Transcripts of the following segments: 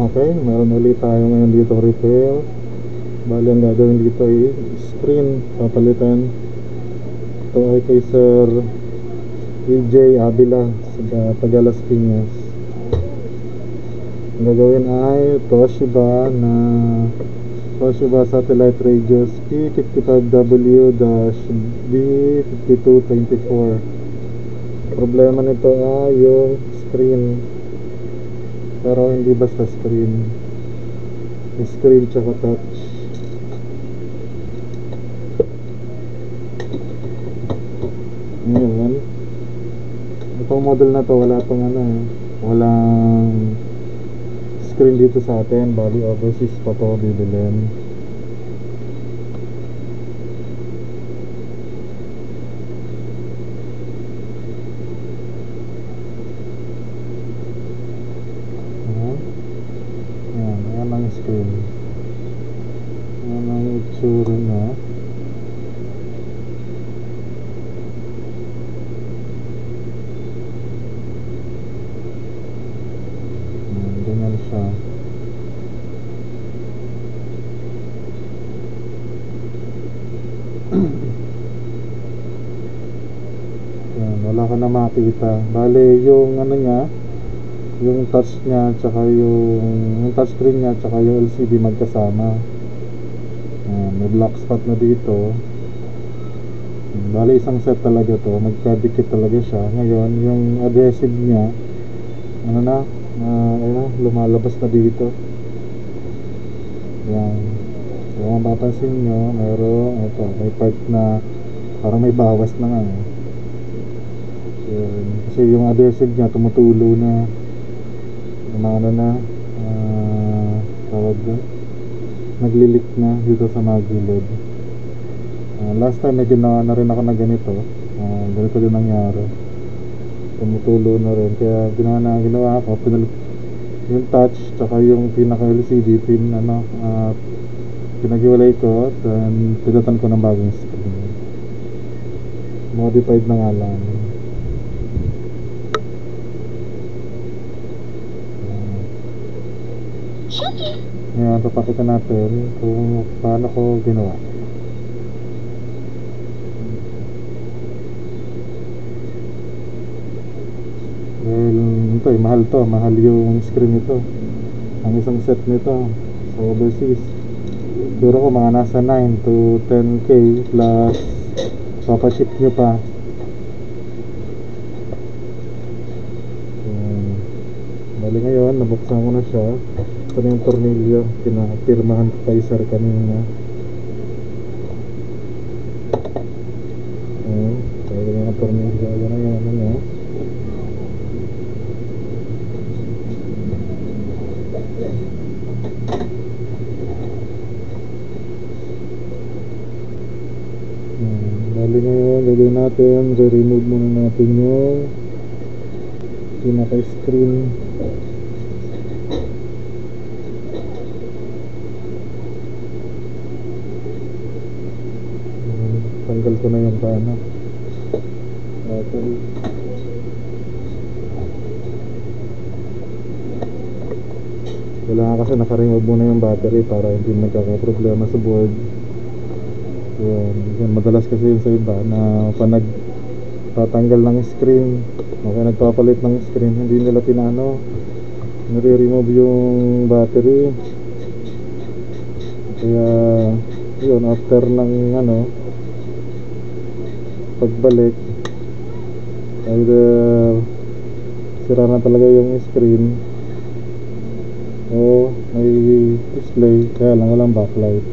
Okay, meron ulit tayo ngayon dito repair. Bali ang gagawin dito ay screen papalitan. Ito ay kay Sir EJ Abila sa Tagalas Piñas. Ang gagawin ay Toshiba satellite radios P55w-B5224. Problema nito ay yung screen, pero hindi basta screen tsaka touch. Ngayon itong model na to walang screen dito sa atin. Bali overseas pa to bibilin. Ayan ang screen. Ayan ang itsura niya. Ganyan siya. Ayan, wala ka na makita. Bale yung ano niya, yung touch niya tsaka yung touchscreen niya tsaka yung LCD magkasama. May black spot na dito. Bali isang set talaga to, magkadikit talaga siya. Ngayon yung adhesive niya lumalabas na dito. Yan. Kung mapapansin nyo, may part na parang may bawas na nga. Yan. Kasi yung adhesive niya tumutulo na. Tawag doon, naglilik na dito sa mga gilid. Last time may ginawa na rin ako na ganito. Ganito din nangyari, tumutulo na rin. Kaya ginawa ko yung touch tsaka yung pinaka LCD pinaghiwalay ko at pinatan ko ng bagong screen. Modified na nga lang. Ngayon papakita natin kung paano ko ginawa. Ito mahal yung screen nito. Ang isang set nito sa overseas siguro ko mga nasa 9 to 10k plus papaship nyo pa. Bali ngayon nabuksan ko na siya. Ito na yung tornilyo, pinapirmahan ko kay sir kanina. Kaya ganyan ang tornilyo. Yan. Bali ngayon gagawin natin, remove muna natin yung pinaka-screen. Tanggal ko na yung battery. Kailangan kasi naka-remove muna yung battery para hindi magkakaproblema sa board. Yan, madalas kasi yun sa iba na pa nagtatanggal ng screen o kaya nagpapalit ng screen, hindi nila nire-remove yung battery. Kaya yun, after ng pagbalik either sira na talaga yung screen o may display kaya lang walang backlight.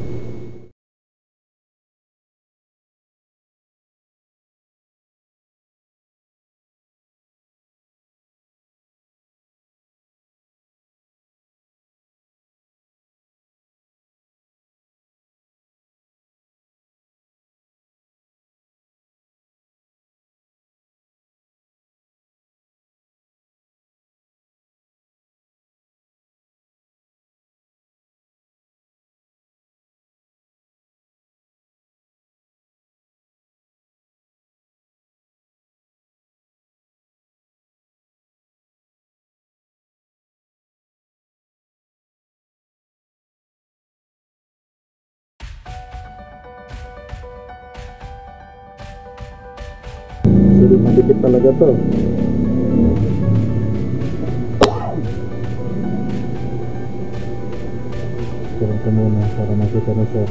Actually, madikit talaga to. Turun ko muna para makita na sir.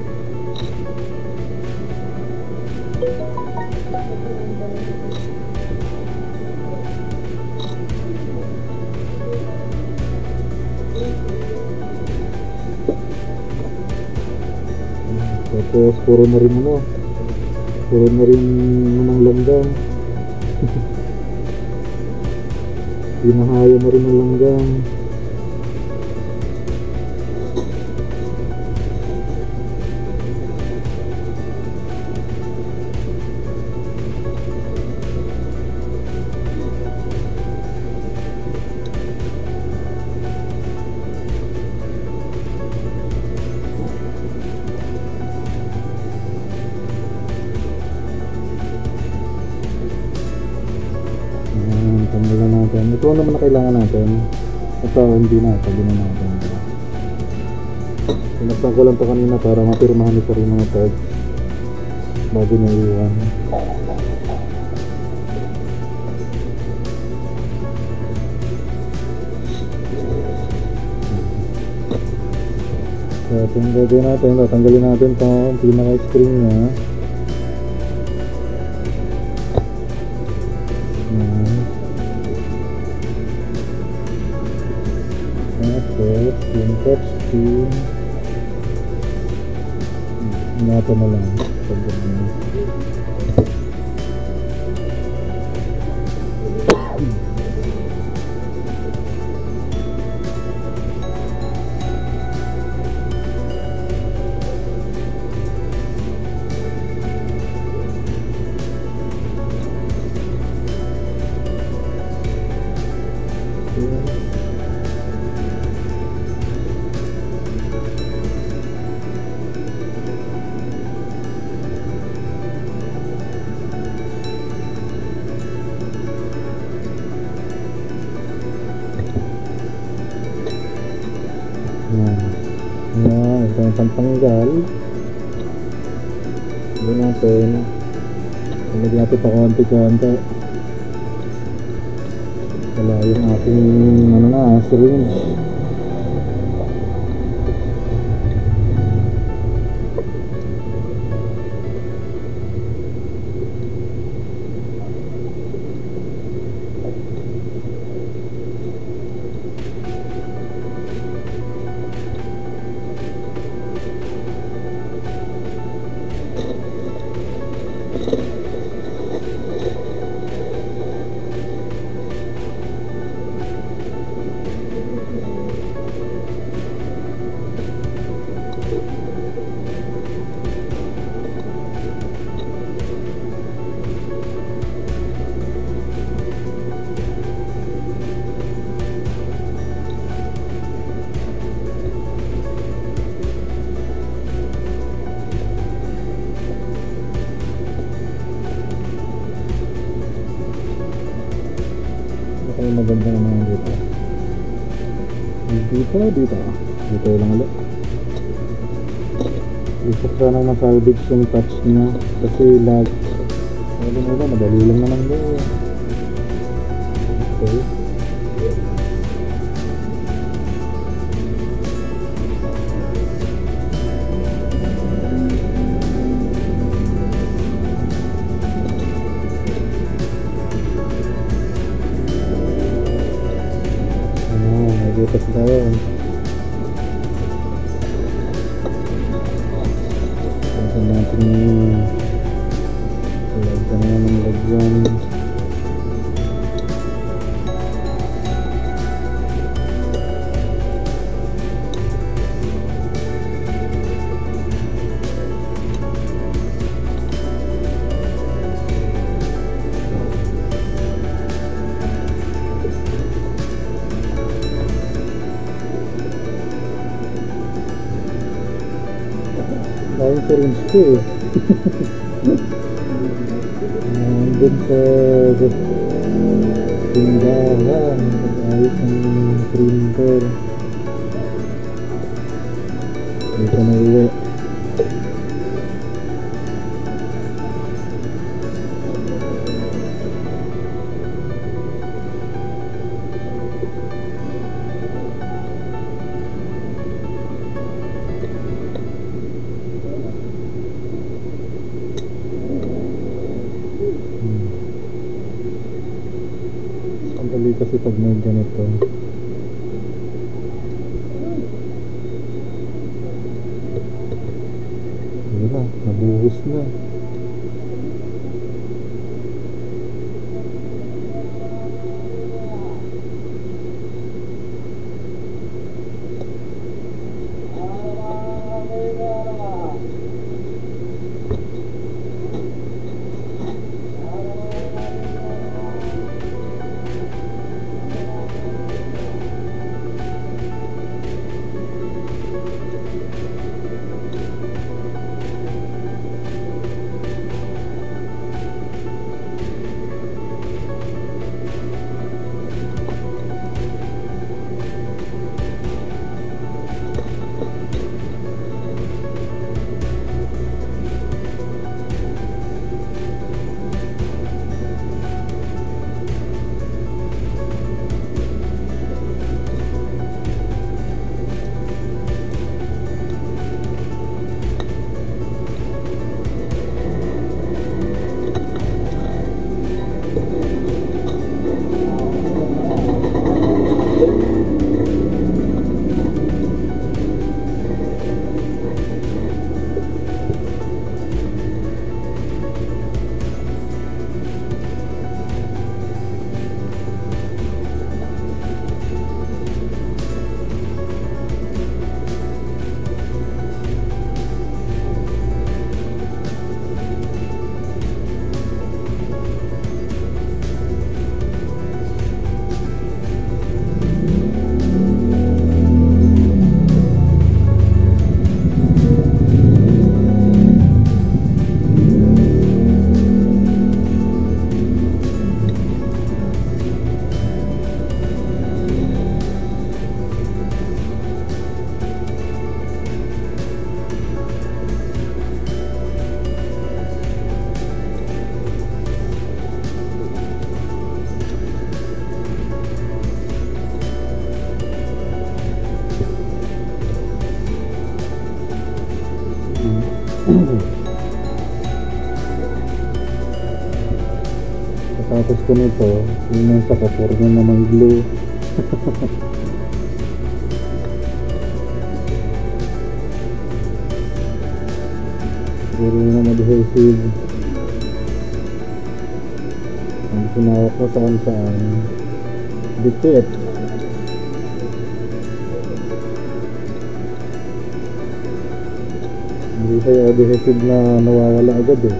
Tapos puro na rin ng langgam. Pinahaya na rin ng langgam. Tanggalan natin. Ito naman na kailangan natin. Ito hindi na. Tabi na natin. Pinagtan ko lang ito kanina para mapirmahan ito rin mga tags bago na iwan. So ito yung gagawin natin. Tatanggalin natin itong pinaka-screen nya. Yung touch screen nato na lang ito yung pantanggal. Hindi natin ilagay natin pa konti-konti. Wala yung ating syringe. Maganda naman dito. Dito lang ulit. Gusto ko sana masalvage yung touch niya kasi lag. Madali lang naman doon. Okay. Butas tayo. Ito natin yung lagyan na ng lagyan. Dahil syringe ko eh. Nandun sa tindahan, ayos ng printer. Dito na uwi. kasi pag may ganito. Wala, nabuhos na. Tapos ko nito, yung nasa kapurno na may glue. Siguro yung adhesive. Ang sinawak ko saan saan. Dikit. Hindi siya adhesive na nawawala agad eh.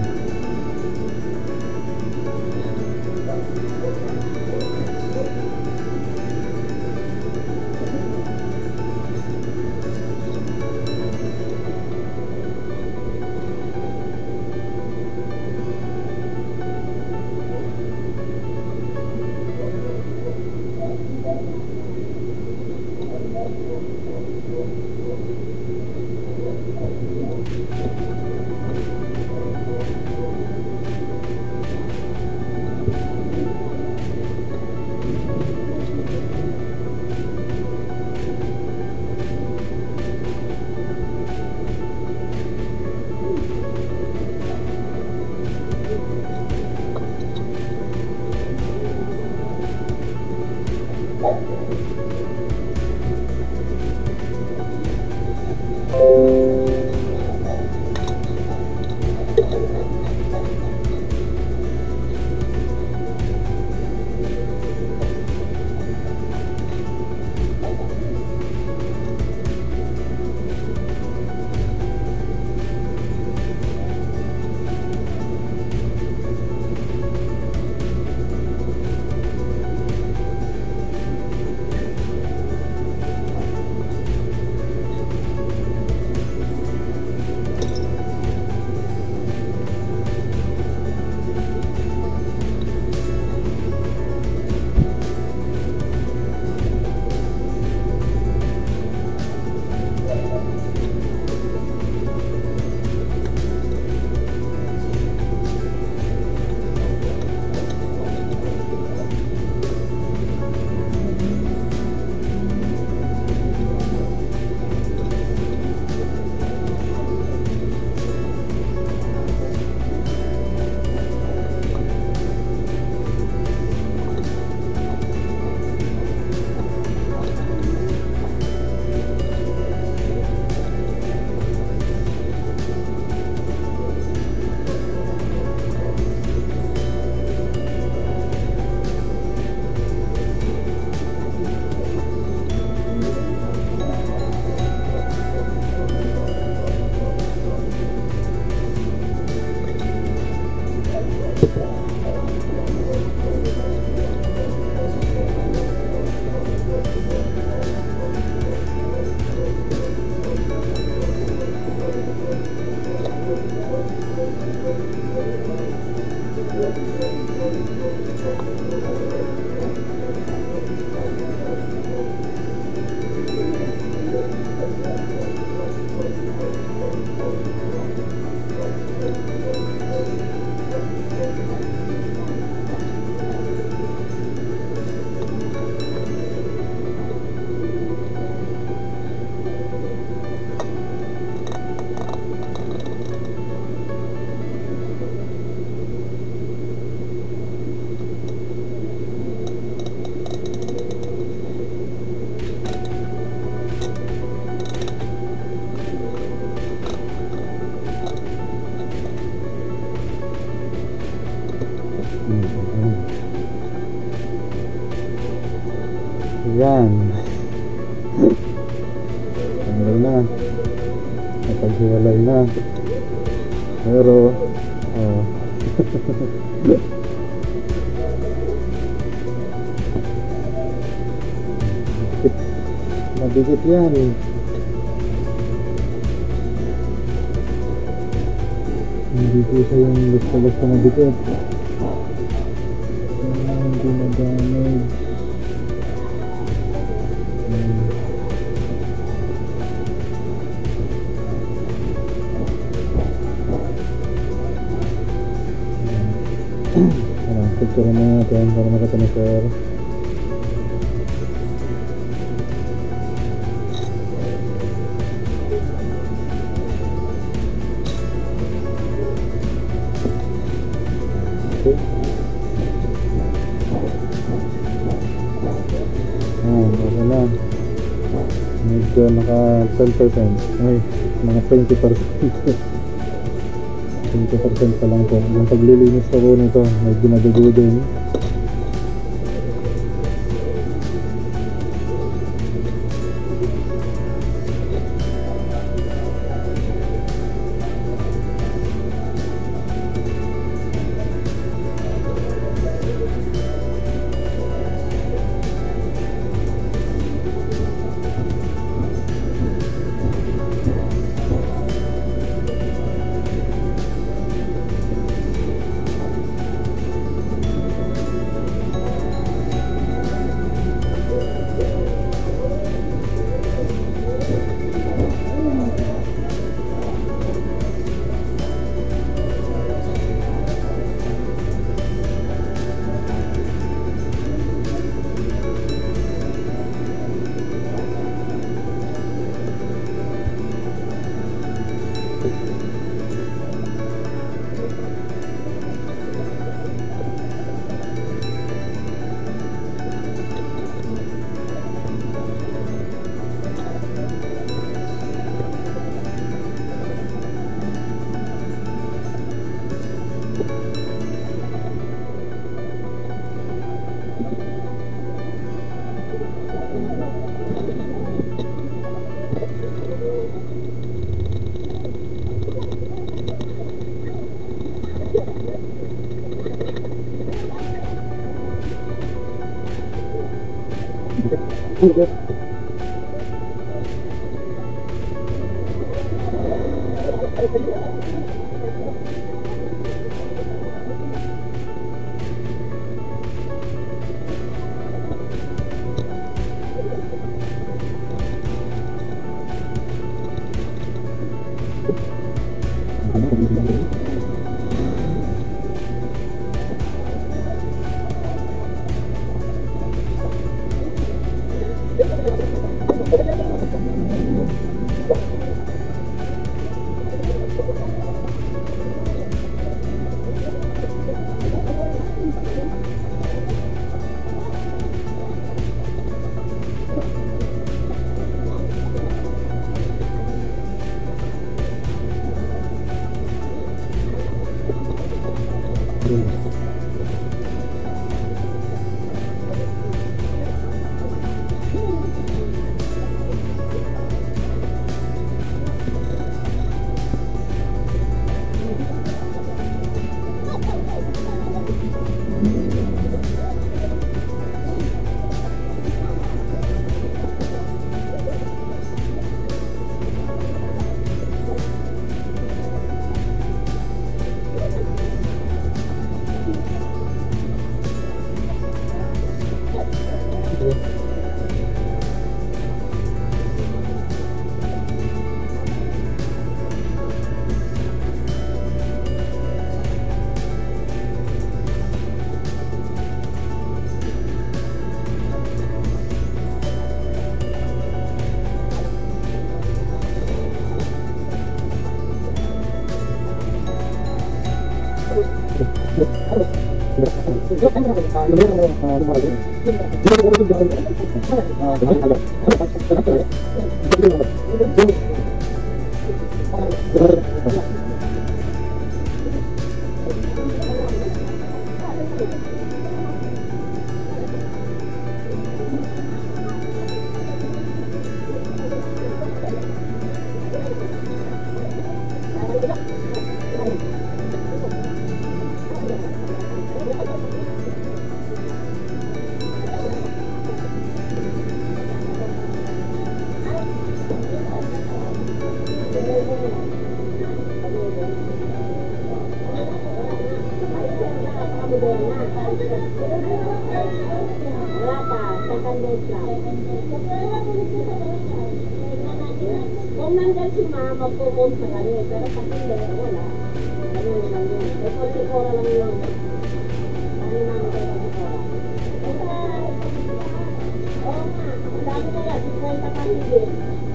Yan. Tanggal na. Napaghiwalay na. Pero oh. Mabigit yan. Hindi po siya yung basta-basta mabigit. Hindi na-damage. Picture na natin para makita na sir. Okay. Okay na. Medyo naka 10%. Ay, mga 20%. 20% pa lang po. Yung paglilinis ko nito, may ginadugo din. magpo-post sa kanya. Pero pag hindi, wala. Ano lang yun. May 24 lang yun. Ano namin kayo 24? Oo nga. Ang dami kaya. 50 pa higit.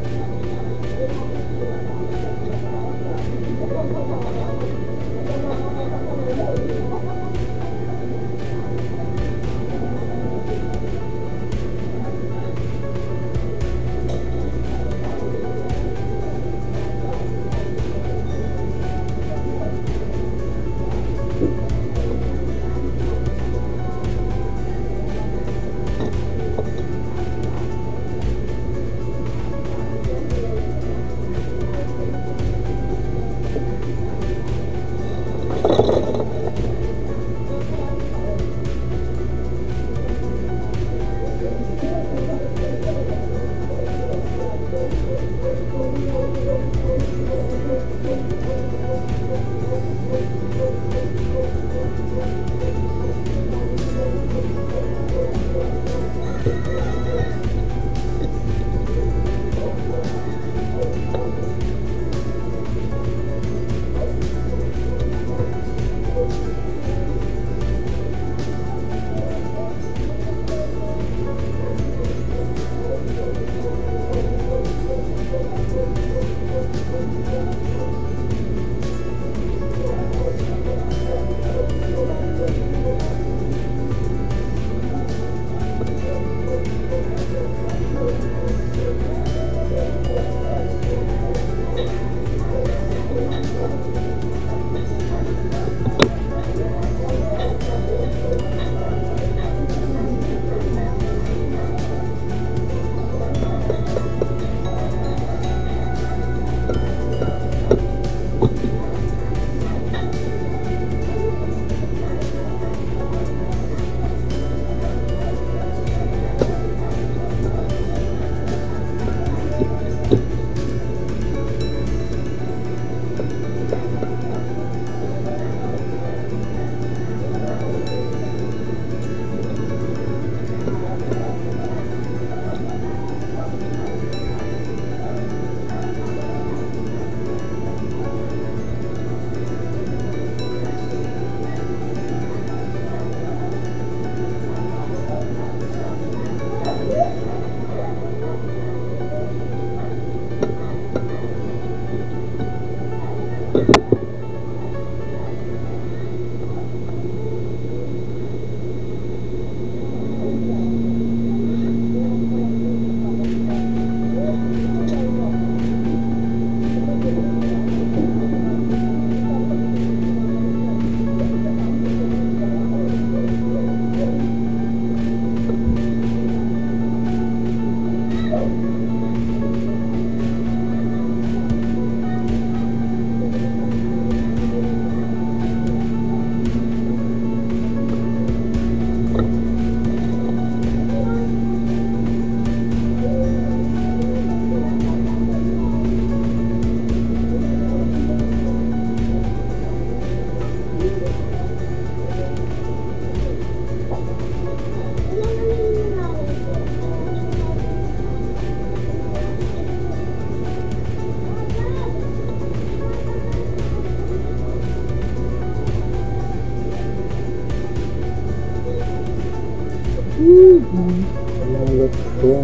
Let's go.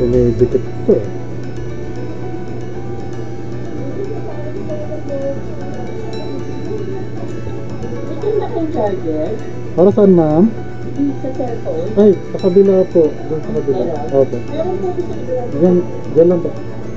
Dumidikit ito eh. Ito yung charger. Para saan, ma'am? Sa cellphone. Ay, sa kabila po. Doon sa kabila. Opo. Meron po sa kabila. Diyan lang po.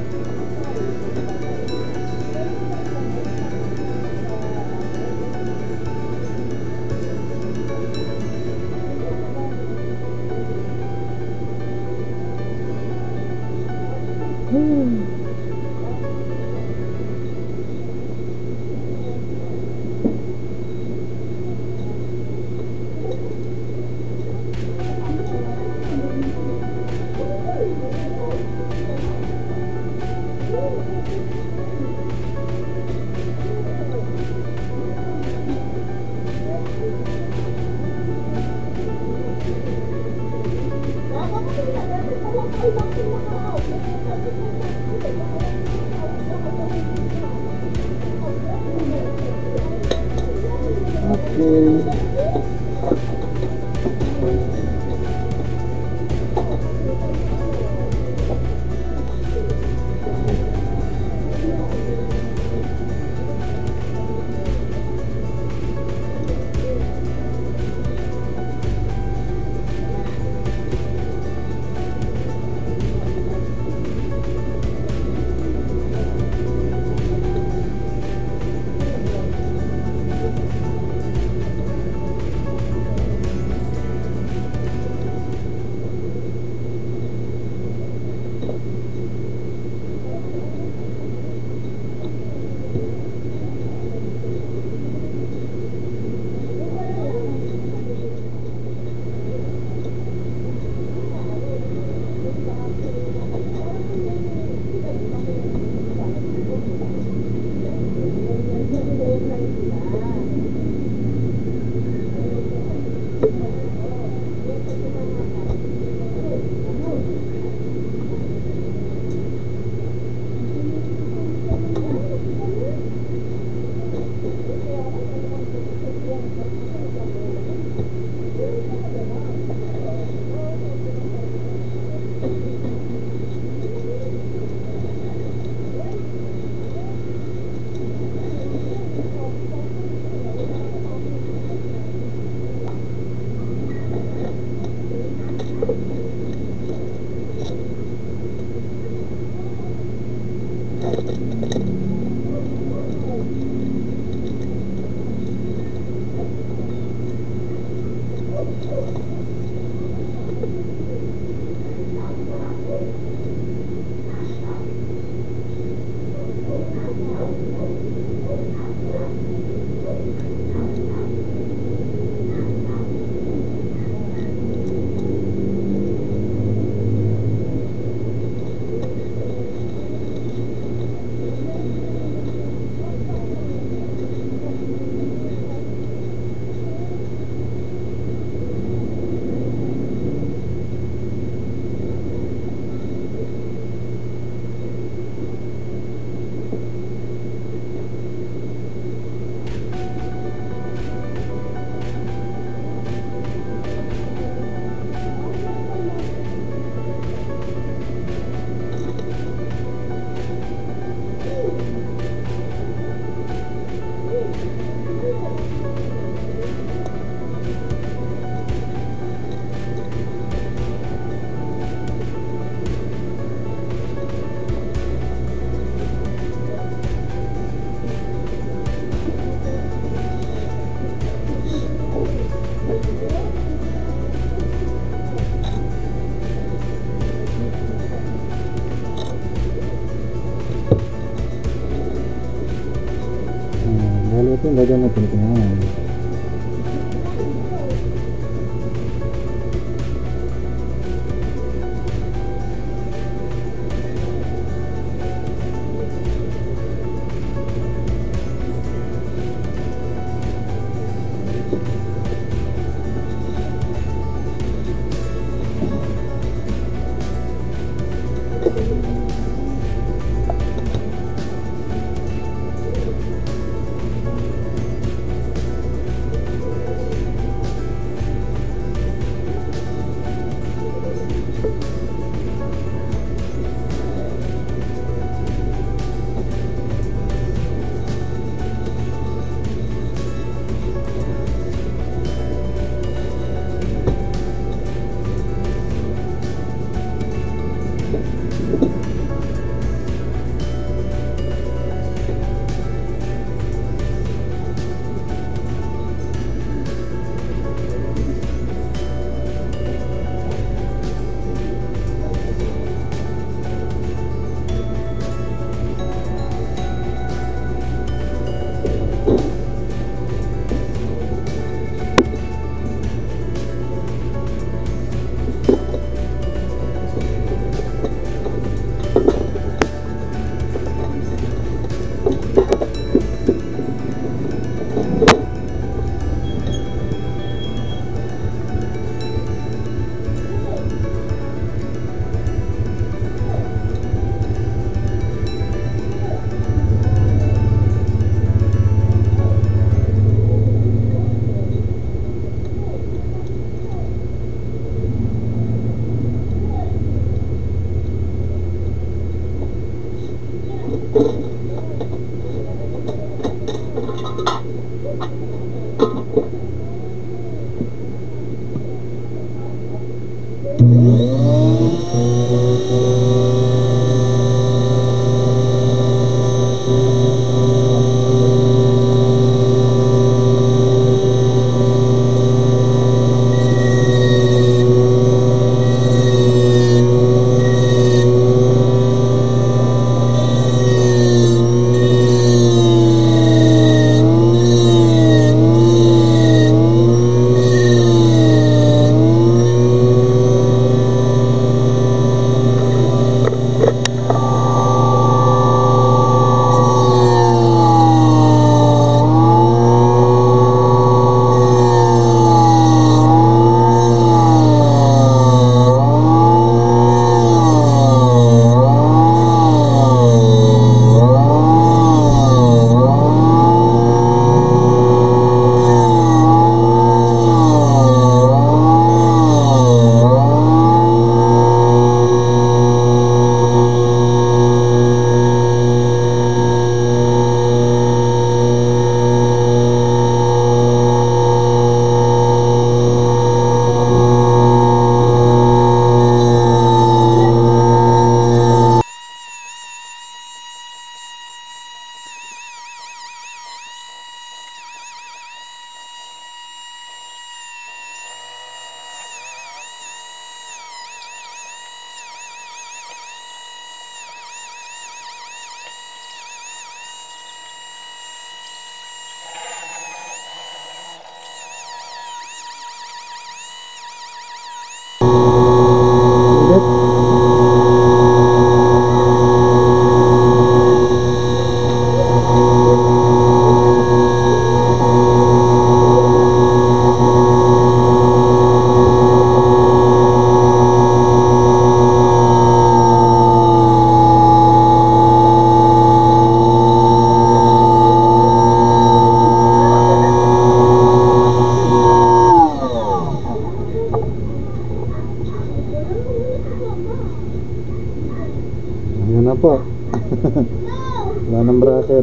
Ito yung lagyan natin ito na. Yun na po. Wala ng bracket.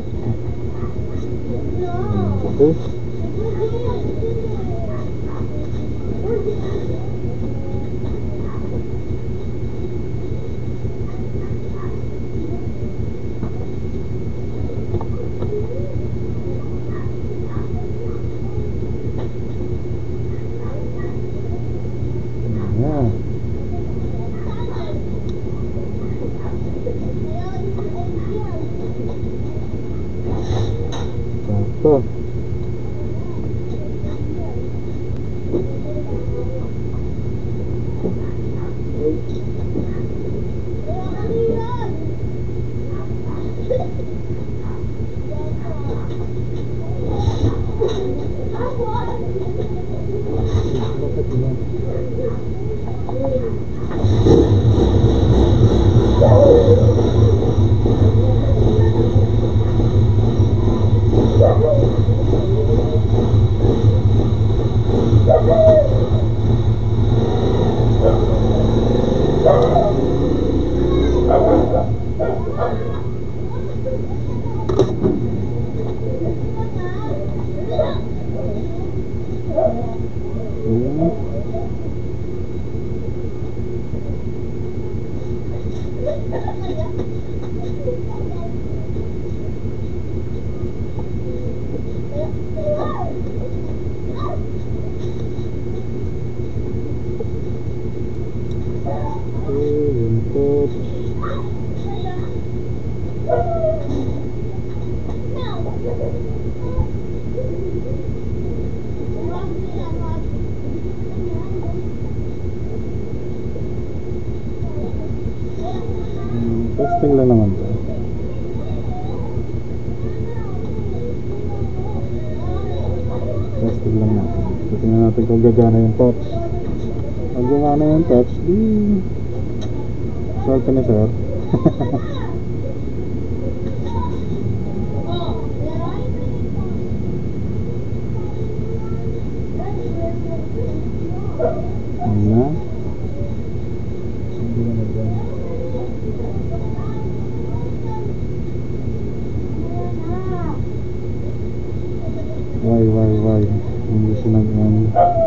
Okay. Yeah. Sakto. Testing lang naman to. Testing lang natin. Tingnan natin kung gagana yung touch. Pag gagana yung touch, di solve na sir. Ayan. Why? side. Hindi siya nag-on.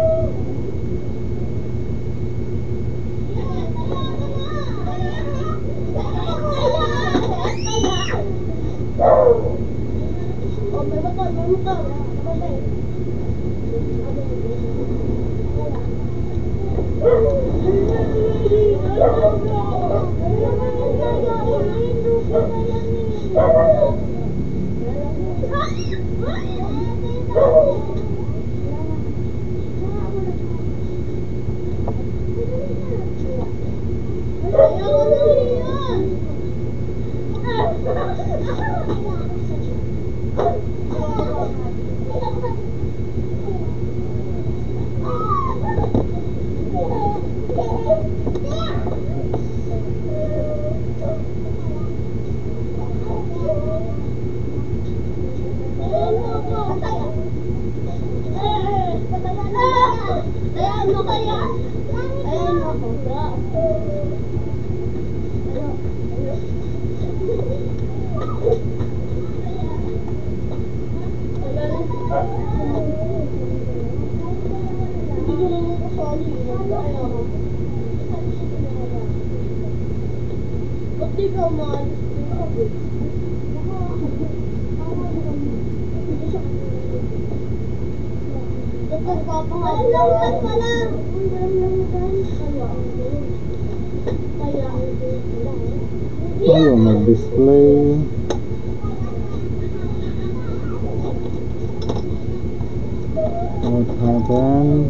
Ayaw mag-display. What happened?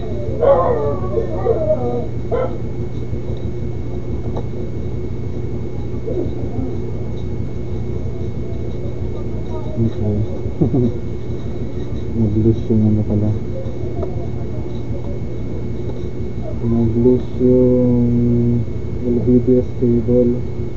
Okay. Nag-loose yung ano pala. Nag-loose yung LVDS cable.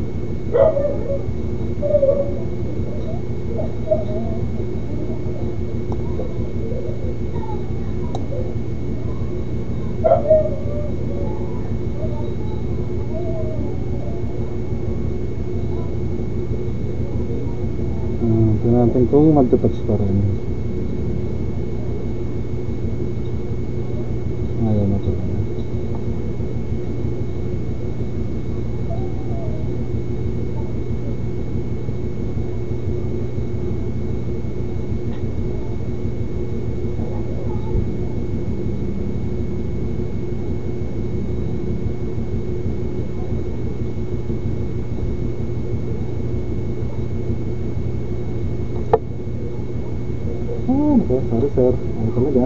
Tingnan natin kung magtouch pa rin. Ayaw na pala. Sorry sir, ano talaga?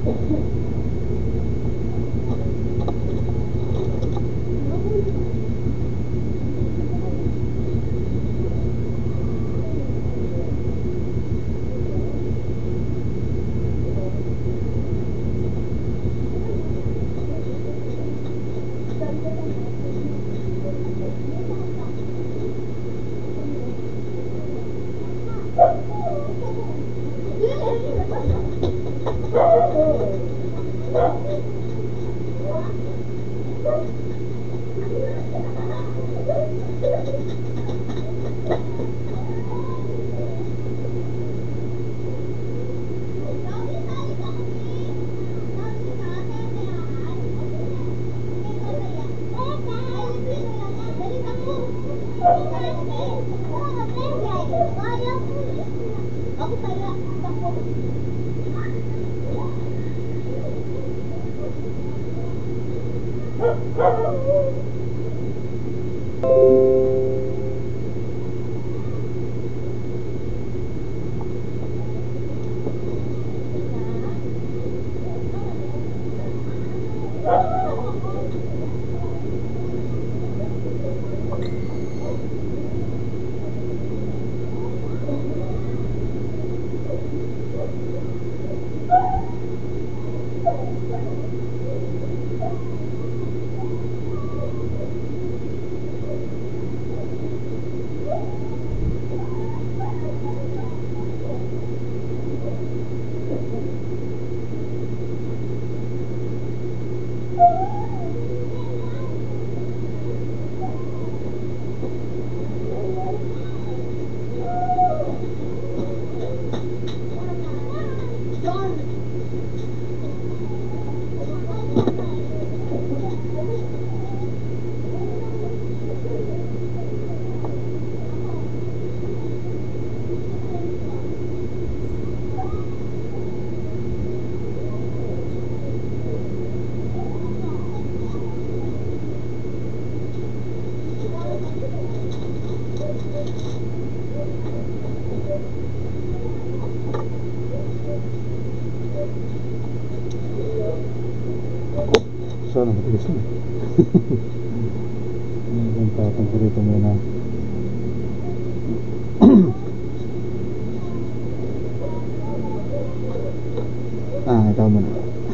Sana matigas na. Ang tatang ko rito muna. Ito muna.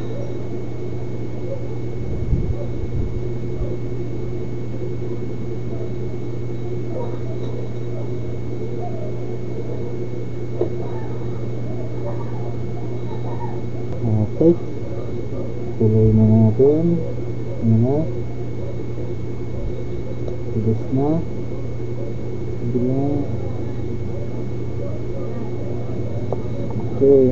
Okay. Tuloy na natin. Ayan na. Tigas na. Bila. Okay.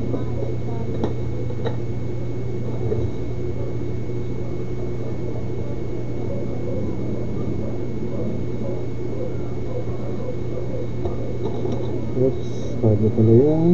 Oops. Bago pala yan.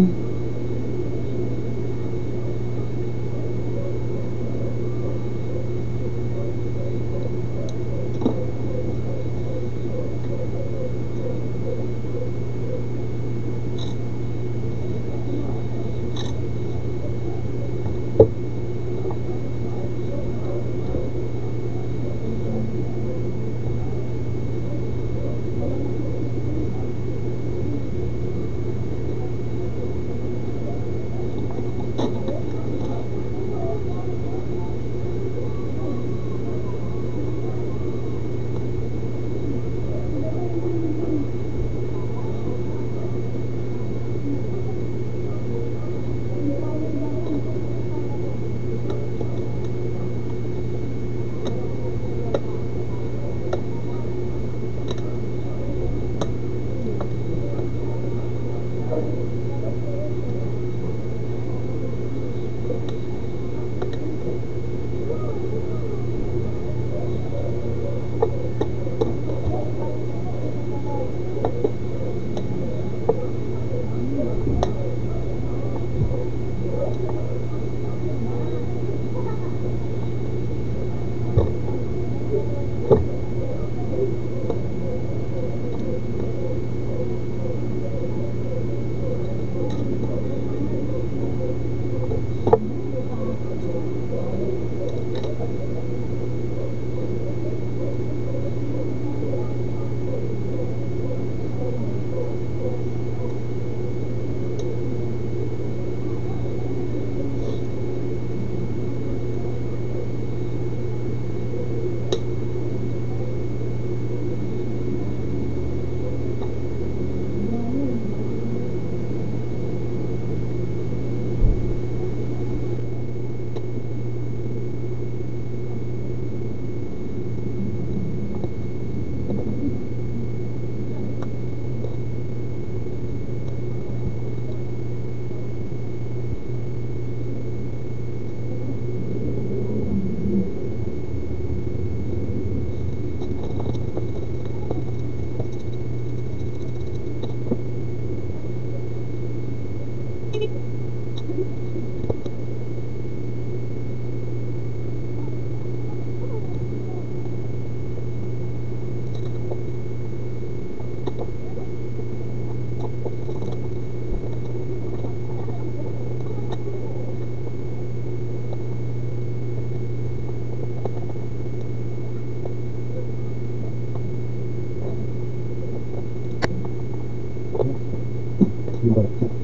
Diba?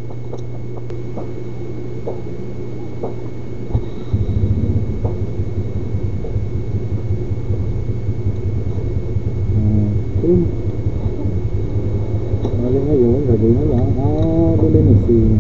Okay. Bali ngayon, lagay na lang. Lilinisin.